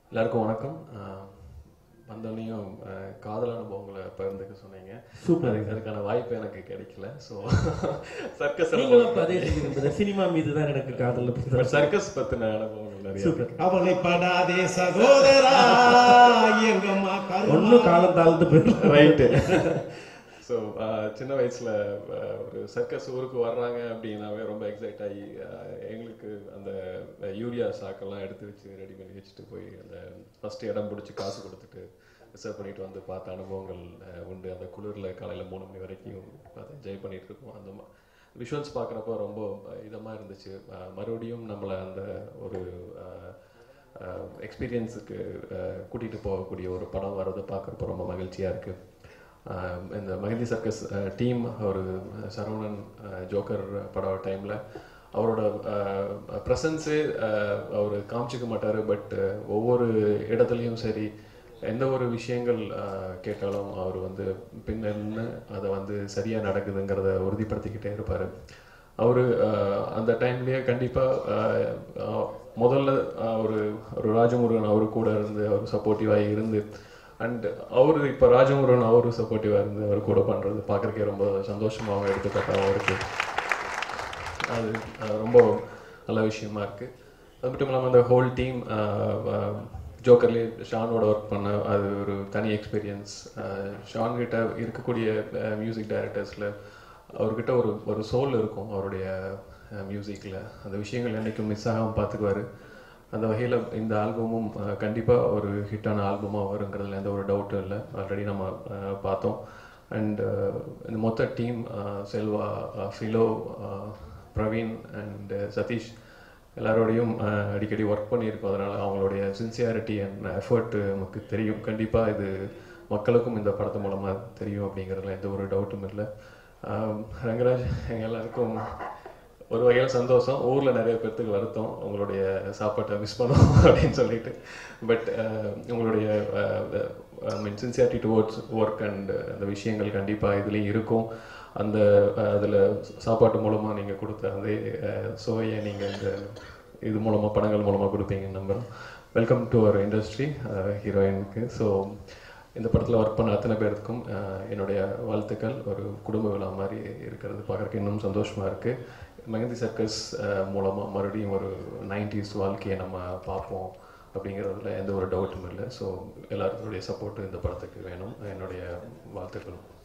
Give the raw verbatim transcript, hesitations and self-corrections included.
எல்லாருக்கும் வணக்கம். வந்தோடனையும் காதல் அனுபவங்களை பகிர்ந்துக்க சொன்னீங்க. சூப்பர். அதுக்கான வாய்ப்பு எனக்கு கிடைக்கல. ஸோ சர்க்கஸ் சினிமா மீது தான் எனக்கு காதல். சர்க்கஸ் பத்தின அனுபவங்கள் நிறைய. கவலைப்படாதே சகோதரா, எங்கம்மா ஒன்னும் காலம் தாழ்ந்து போயிடும். ரைட்டு. ஸோ சின்ன வயசில் ஒரு சர்க்கஸ் ஊருக்கு வர்றாங்க அப்படின்னாவே ரொம்ப எக்ஸைட் ஆகி எங்களுக்கு அந்த யூரியா சாக்கெல்லாம் எடுத்து வச்சு ரெடி பண்ணி வச்சுட்டு போய் அந்த ஃபஸ்ட்டு இடம் பிடிச்சி காசு கொடுத்துட்டு ரிசர்வ் பண்ணிட்டு வந்து பார்த்த அனுபவங்கள் உண்டு. அந்த குளிரில் காலையில் மூணு மணி வரைக்கும் பார்த்து என்ஜாய் பண்ணிகிட்டு இருக்கோம். அந்த விஷுவல்ஸ் பார்க்குறப்போ ரொம்ப இதமாக இருந்துச்சு. மறுபடியும் நம்மளை அந்த ஒரு எக்ஸ்பீரியன்ஸுக்கு கூட்டிகிட்டு போகக்கூடிய ஒரு படம் வர்றதை பார்க்குறப்போ ரொம்ப மகிழ்ச்சியாக இருக்குது. இந்த மெஹந்தி சர்க்கஸ் டீம் ஒரு சரவணன் ஜோக்கர் படம் டைமில் அவரோட ப்ரெசன்ஸே அவர் காமிச்சிக்க மாட்டார். பட் ஒவ்வொரு இடத்துலையும் சரி, எந்த ஒரு விஷயங்கள் கேட்டாலும் அவர் வந்து பின்னு அதை வந்து சரியாக நடக்குதுங்கிறத உறுதிப்படுத்திக்கிட்டே இருப்பார். அவர் அந்த டைம்லேயே கண்டிப்பாக முதல்ல ஒரு ஒரு ராஜமுருகன் அவரு கூட இருந்து அவர் சப்போர்ட்டிவாக இருந்து, அண்ட் அவர் இப்போ ராஜமுருகன் அவரு சப்போர்ட்டிவாக இருந்து அவர் கூட பண்ணுறது பார்க்குறக்கே ரொம்ப சந்தோஷமாகவும் எடுத்துக்காட்டாகவும் இருக்குது. அது ரொம்ப நல்ல விஷயமா இருக்குது. அது மட்டும் இல்லாமல் அந்த ஹோல் டீம் ஜோக்கர்லேயே ஷானோட ஒர்க் பண்ண அது ஒரு தனி எக்ஸ்பீரியன்ஸ். ஷான்கிட்ட இருக்கக்கூடிய மியூசிக் டைரக்டர்ஸில் அவர்கிட்ட ஒரு ஒரு சோல் இருக்கும் அவருடைய மியூசிக்கில். அந்த விஷயங்கள் என்றைக்கும் மிஸ் ஆகாமல் பார்த்துக்குவார். அந்த வகையில் இந்த ஆல்பமும் கண்டிப்பாக ஒரு ஹிட்டான ஆல்பமாக வருங்கிறதுல எந்த ஒரு டவுட்டும் இல்லை. ஆல்ரெடி நம்ம பார்த்தோம். அண்ட் இந்த மொத்த டீம் செல்வா, ஃபிலோ, பிரவீன் அண்ட் சதீஷ் எல்லாரோடையும் அடிக்கடி ஒர்க் பண்ணியிருக்கோம். அதனால் அவங்களுடைய சின்சியாரிட்டி அண்ட் எஃபர்ட் நமக்கு தெரியும். கண்டிப்பாக இது மக்களுக்கும் இந்த படத்து மூலமாக தெரியும் அப்படிங்கிறதுல எந்த ஒரு டவுட்டும் இல்லை. ரங்கராஜ் எங்கள் எல்லாருக்கும் ஒரு வகையில் சந்தோஷம். ஊரில் நிறைய பேர்த்துக்கு வருத்தம், உங்களுடைய சாப்பாட்டை மிஸ் பண்ணோம் அப்படின்னு சொல்லிட்டு. பட் உங்களுடைய I mean sincerity towards work and அந்த விஷயங்கள் கண்டிப்பாக இதுலேயும் இருக்கும். அந்த அதில் சாப்பாட்டு மூலமாக நீங்கள் கொடுத்த அதே சுவையை நீங்கள் இந்த இது மூலமாக படங்கள் மூலமாக கொடுப்பீங்கன்னு நம்புகிறோம். வெல்கம் டு அவர் இண்டஸ்ட்ரி ஹீரோயினுக்கு. ஸோ இந்த படத்தில் ஒர்க் பண்ண அத்தனை பேருக்கும் என்னுடைய வாழ்த்துக்கள். ஒரு குடும்ப விழா மாதிரி இருக்கிறது பார்க்குறக்கு இன்னும் சந்தோஷமாக இருக்குது. மெஹந்தி சர்க்கஸ் மூலமாக மறுபடியும் ஒரு நைன்டிஸ் வாழ்க்கையை நம்ம பார்ப்போம் அப்படிங்கிறதுல எந்த ஒரு டவுட்டும் இல்லை. ஸோ எல்லாருடைய சப்போர்ட்டும் இந்த படத்துக்கு வேணும். என்னுடைய வாழ்த்துக்களும்.